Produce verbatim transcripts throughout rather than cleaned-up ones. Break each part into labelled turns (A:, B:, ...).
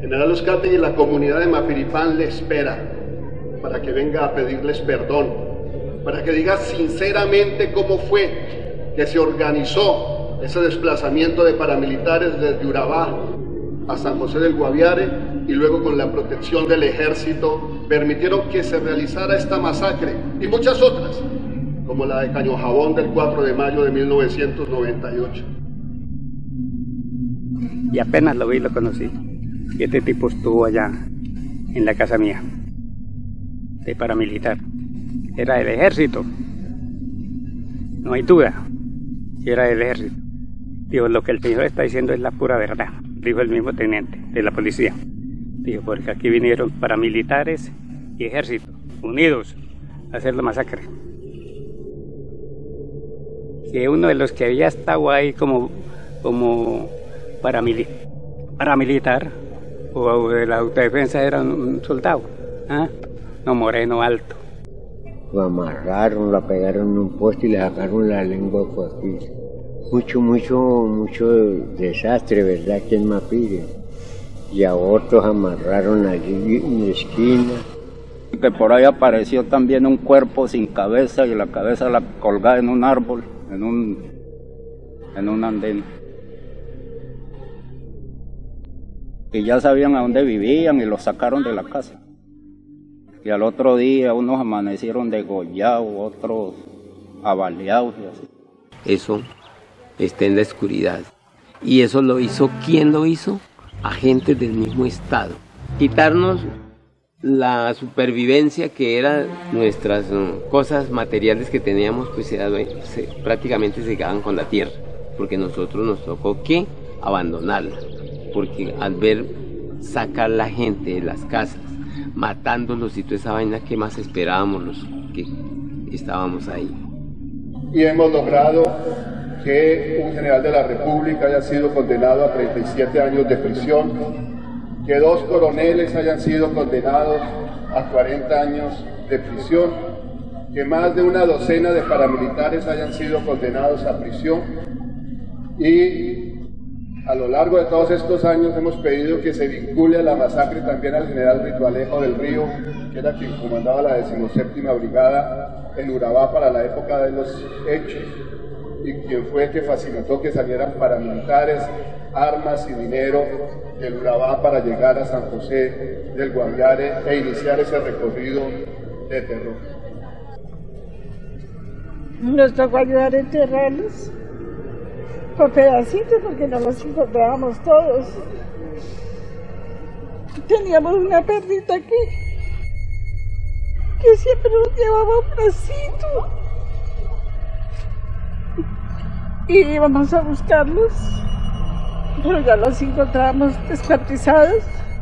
A: General Uzcategui y la comunidad de Mapiripán le espera para que venga a pedirles perdón, para que diga sinceramente cómo fue que se organizó ese desplazamiento de paramilitares desde Urabá a San José del Guaviare y luego con la protección del ejército permitieron que se realizara esta masacre y muchas otras, como la de Cañojabón del cuatro de mayo de mil novecientos noventa y ocho.
B: Y apenas lo vi, lo conocí. Y este tipo estuvo allá en la casa mía, de paramilitar. Era del ejército, no hay duda, si era del ejército. Digo, lo que el señor está diciendo es la pura verdad, dijo el mismo teniente de la policía. Dijo, porque aquí vinieron paramilitares y ejército, unidos, a hacer la masacre. Que uno de los que había estado ahí como, como paramili paramilitar o de la autodefensa era un soldado, ¿ah? No, moreno, alto.
C: Lo amarraron, lo pegaron en un poste y le sacaron la lengua por aquí. Mucho, mucho, mucho desastre, ¿verdad? Aquí en Mapire. Y a otros amarraron allí en la esquina.
D: Que por ahí apareció también un cuerpo sin cabeza y la cabeza la colgada en un árbol, en un, en un andén. Y ya sabían a dónde vivían y los sacaron de la casa. Y al otro día unos amanecieron degollados, otros avaliados y así.
E: Eso está en la oscuridad. Y eso lo hizo, ¿quién lo hizo? Agentes del mismo Estado. Quitarnos la supervivencia que eran nuestras cosas materiales que teníamos, pues era, se, prácticamente se quedaban con la tierra. Porque nosotros nos tocó que abandonarla. Porque al ver sacar la gente de las casas, matándolos y toda esa vaina, ¿qué más esperábamos los que estábamos ahí?
A: Y hemos logrado que un general de la República haya sido condenado a treinta y siete años de prisión, que dos coroneles hayan sido condenados a cuarenta años de prisión, que más de una docena de paramilitares hayan sido condenados a prisión y a lo largo de todos estos años hemos pedido que se vincule a la masacre también al general Ritualejo del Río, que era quien comandaba la decimoséptima Brigada en Urabá para la época de los hechos, y quien fue el que facilitó que salieran paramilitares, armas y dinero del Urabá para llegar a San José del Guaviare e iniciar ese recorrido de terror.
F: Nos tocó ayudar a enterrarlos por pedacitos porque no los encontrábamos todos. Teníamos una perrita aquí que siempre nos llevaba un bracito y íbamos a buscarlos, pero ya los encontrábamos descuartizados.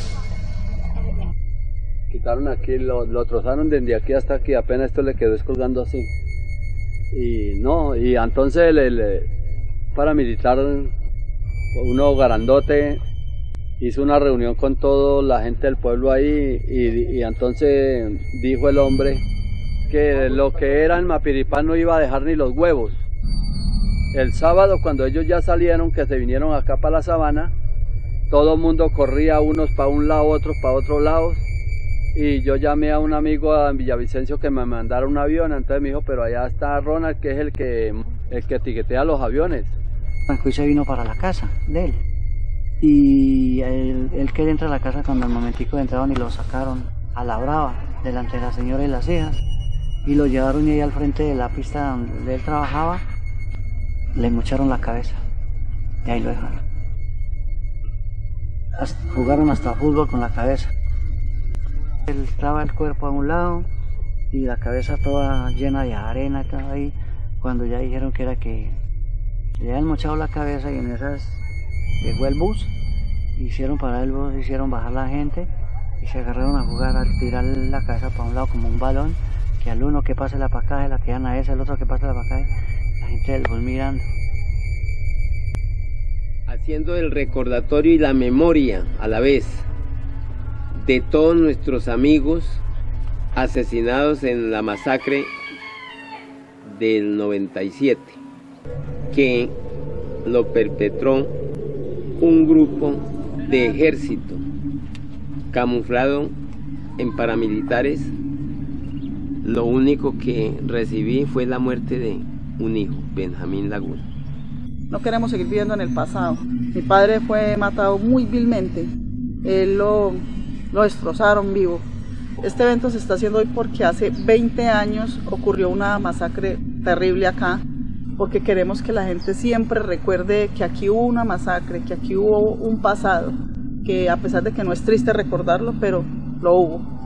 G: Quitaron aquí, lo, lo trozaron desde aquí hasta aquí, apenas esto le quedó colgando así. Y no, y entonces el, el paramilitar, uno grandote, hizo una reunión con toda la gente del pueblo ahí y, y entonces dijo el hombre que lo que era en Mapiripán no iba a dejar ni los huevos. El sábado, cuando ellos ya salieron, que se vinieron acá para la sabana, todo el mundo corría, unos para un lado, otros para otro lado, y yo llamé a un amigo en Villavicencio que me mandara un avión. Entonces me dijo, pero allá está Ronald, que es el que, el que etiquetea los aviones.
H: Franco se vino para la casa de él, y él, él que entra a la casa cuando al momentico entraron y lo sacaron a la brava, delante de la señora y las hijas, y lo llevaron ahí al frente de la pista donde él trabajaba, le mocharon la cabeza, y ahí lo dejaron. Hasta, jugaron hasta fútbol con la cabeza. Él estaba el cuerpo a un lado, y la cabeza toda llena de arena, estaba ahí, cuando ya dijeron que era que le habían mochado la cabeza, y en esas llegó el bus, hicieron parar el bus, hicieron bajar la gente y se agarraron a jugar, a tirar la cabeza para un lado como un balón, que al uno que pase la pacaje la tiran a ese, al otro que pase la pacaje, la gente del bus mirando.
E: Haciendo el recordatorio y la memoria a la vez de todos nuestros amigos asesinados en la masacre del noventa y siete, que lo perpetró un grupo de ejército camuflado en paramilitares, lo único que recibí fue la muerte de un hijo, Benjamín Laguna.
I: No queremos seguir viviendo en el pasado. Mi padre fue matado muy vilmente. Él lo, lo destrozaron vivo. Este evento se está haciendo hoy porque hace veinte años ocurrió una masacre terrible acá, porque queremos que la gente siempre recuerde que aquí hubo una masacre, que aquí hubo un pasado, que a pesar de que no es triste recordarlo, pero lo hubo.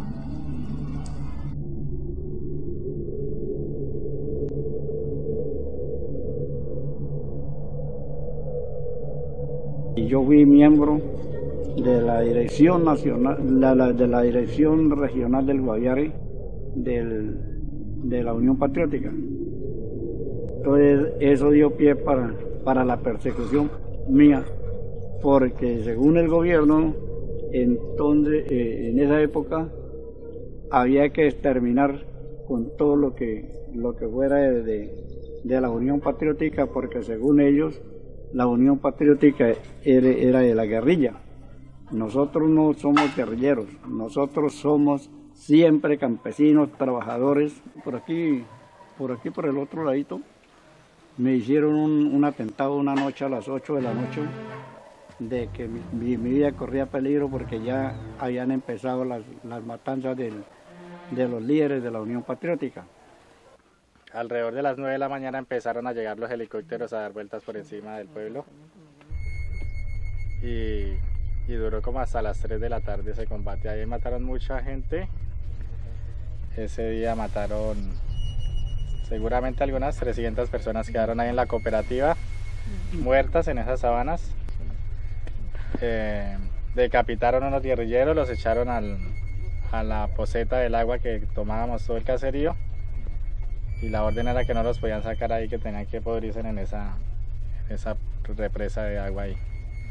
J: Y yo fui miembro de la dirección nacional, de la, de la dirección regional del Guaviare, del, de la Unión Patriótica. Entonces eso dio pie para, para la persecución mía, porque según el gobierno, entonces eh, en esa época había que exterminar con todo lo que, lo que fuera de, de, de la Unión Patriótica, porque según ellos la Unión Patriótica era, era de la guerrilla. Nosotros no somos guerrilleros, nosotros somos siempre campesinos, trabajadores. Por aquí, por aquí, por el otro ladito, me hicieron un, un atentado una noche a las ocho de la noche, de que mi, mi, mi vida corría peligro porque ya habían empezado las, las matanzas del, de los líderes de la Unión Patriótica.
K: Alrededor de las nueve de la mañana empezaron a llegar los helicópteros a dar vueltas por encima del pueblo y, y duró como hasta las tres de la tarde ese combate. Ahí mataron mucha gente. Ese día mataron seguramente algunas trescientas personas, quedaron ahí en la cooperativa muertas en esas sabanas. Eh, decapitaron a unos guerrilleros, los echaron al, a la poceta del agua que tomábamos todo el caserío. Y la orden era que no los podían sacar ahí, que tenían que podrirse en esa, en esa represa de agua ahí.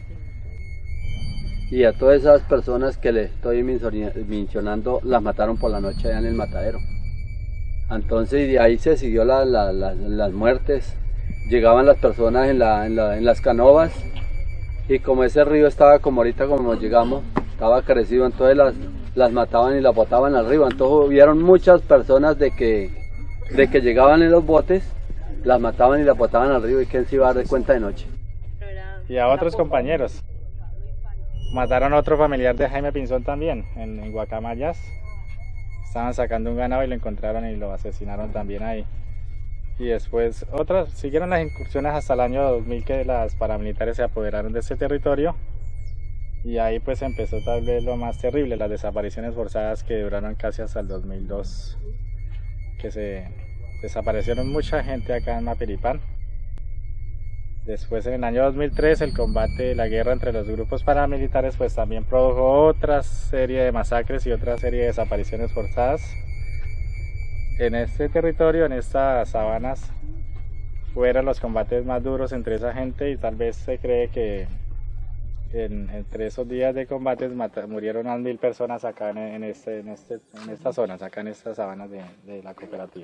G: Y a todas esas personas que les estoy mencionando, las mataron por la noche allá en el matadero. Entonces de ahí se siguió la, la, la, las muertes. Llegaban las personas en, la, en, la, en las canoas, y como ese río estaba como ahorita como llegamos, estaba crecido, entonces las, las mataban y las botaban al río. Entonces hubieron muchas personas de que de que llegaban en los botes, las mataban y las botaban al río, y quién se iba a dar cuenta de noche.
K: Y a otros compañeros. Mataron a otro familiar de Jaime Pinzón también, en, en Guacamayas. Estaban sacando un ganado y lo encontraron y lo asesinaron también ahí. Y después otras, siguieron las incursiones hasta el año dos mil, que las paramilitares se apoderaron de ese territorio. Y ahí pues empezó tal vez lo más terrible, las desapariciones forzadas, que duraron casi hasta el dos mil dos. Que se desaparecieron mucha gente acá en Mapiripán. Después, en el año dos mil tres, el combate, la guerra entre los grupos paramilitares pues también produjo otra serie de masacres y otra serie de desapariciones forzadas. En este territorio, en estas sabanas, fueron los combates más duros entre esa gente, y tal vez se cree que en, entre esos días de combates mata, murieron unas mil personas acá en, en, este, en, este, en estas zonas, acá en estas sabanas de, de la cooperativa.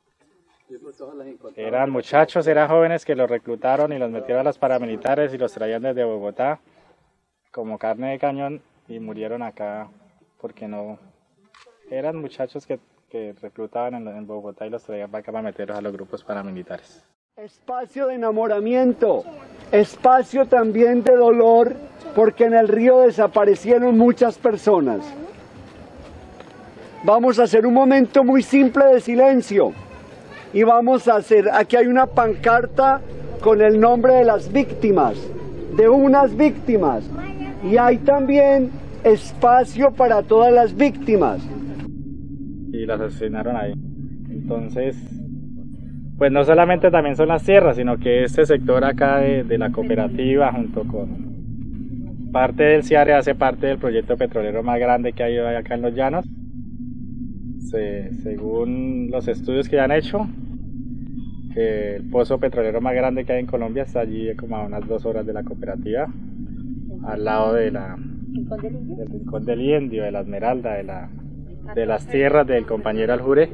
K: Eran muchachos, eran jóvenes que los reclutaron y los metieron a los paramilitares y los traían desde Bogotá como carne de cañón, y murieron acá porque no... Eran muchachos que, que reclutaban en, en Bogotá y los traían para acá para meterlos a los grupos paramilitares.
L: Espacio de enamoramiento, espacio también de dolor, porque en el río desaparecieron muchas personas. Vamos a hacer un momento muy simple de silencio, y vamos a hacer, aquí hay una pancarta con el nombre de las víctimas, de unas víctimas, y hay también espacio para todas las víctimas.
K: Y las asesinaron ahí. Entonces, pues no solamente también son las tierras, sino que este sector acá de, de la cooperativa, junto con parte del CIARE, hace parte del proyecto petrolero más grande que hay acá en los llanos. Se, según los estudios que ya han hecho, el pozo petrolero más grande que hay en Colombia está allí como a unas dos horas de la cooperativa, al lado de la, del Rincón del Indio, de la Esmeralda, de, la, de las tierras del compañero Aljure.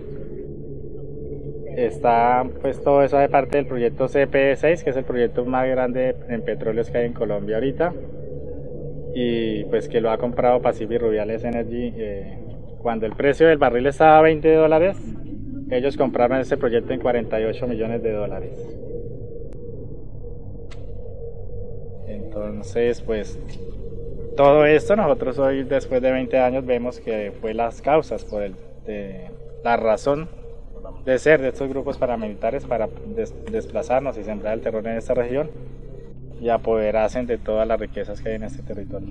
K: Está pues todo eso de parte del proyecto C P E seis, que es el proyecto más grande en petróleos que hay en Colombia ahorita. y pues que lo ha comprado Pacific Rubiales Energy. Eh, cuando el precio del barril estaba a veinte dólares, ellos compraron ese proyecto en cuarenta y ocho millones de dólares. Entonces, pues todo esto nosotros hoy, después de veinte años, vemos que fue las causas, por el, de, la razón de ser de estos grupos paramilitares para des, desplazarnos y sembrar el terror en esta región y apoderarse de todas las riquezas que hay en este territorio.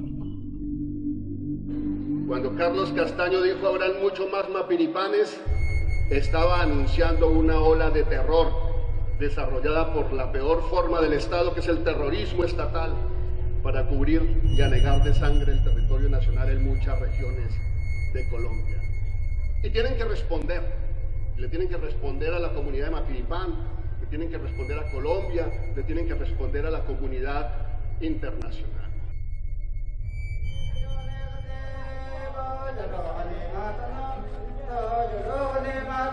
A: Cuando Carlos Castaño dijo habrán mucho más mapiripanes, estaba anunciando una ola de terror desarrollada por la peor forma del Estado, que es el terrorismo estatal, para cubrir y anegar de sangre el territorio nacional en muchas regiones de Colombia. Y tienen que responder, le tienen que responder a la comunidad de Mapiripán, le tienen que responder a Colombia, le tienen que responder a la comunidad internacional.
M: Yo